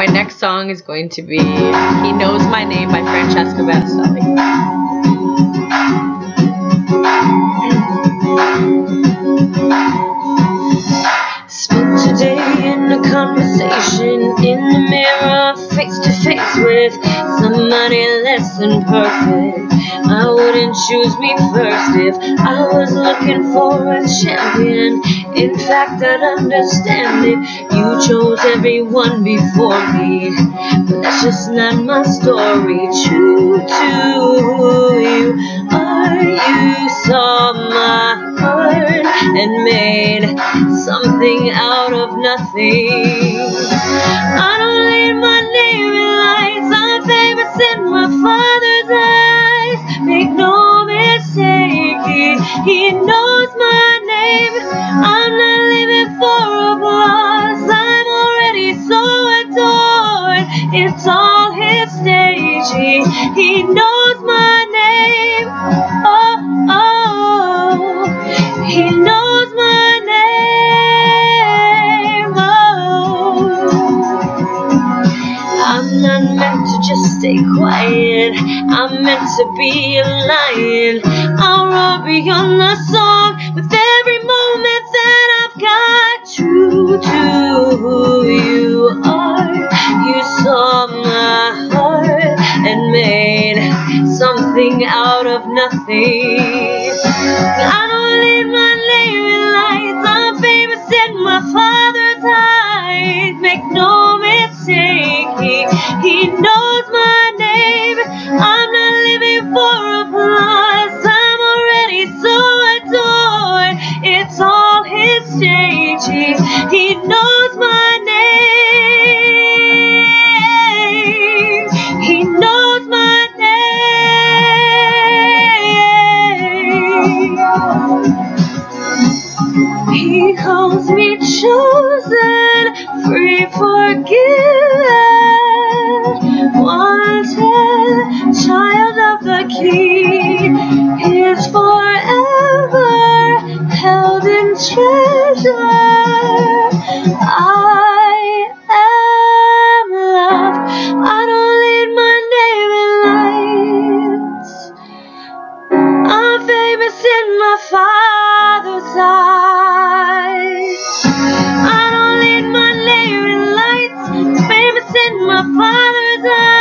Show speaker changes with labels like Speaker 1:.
Speaker 1: My next song is going to be He Knows My Name by Francesca Battisteli.
Speaker 2: Spent today in a conversation in the mirror, face to face with somebody less than perfect. I wouldn't choose me first if I was looking for a champion. In fact, I'd understand if you chose everyone before me, but that's just not my story. True to who you are, you saw my heart and made something out of nothing. I don't leave my name in lights, I'm famous in my Father's eyes. Make no mistake, he knows my name. I'm not living for applause, I'm already so adored. It's all his stage, he knows my name. Oh, oh, he knows my name. Oh, I'm not meant to just stay quiet, I'm meant to be a lion. I'll roar beyond the song with every moment that I've got. True to who you are, you saw my heart and made something out of nothing. I don't leave my name in lights, I'm famous in my Father's eyes. Make no mistake, he knows my name. I'm not living for applause, I'm already so adored. It's all his stage, he knows my name. He knows my name. He calls me chosen, free, forgiven, wanted, child of the King. His forever held in treasure. I am loved, I don't leave my name in lights, I'm famous in my Father's eyes. I don't leave my name in lights, famous in my Father's eyes.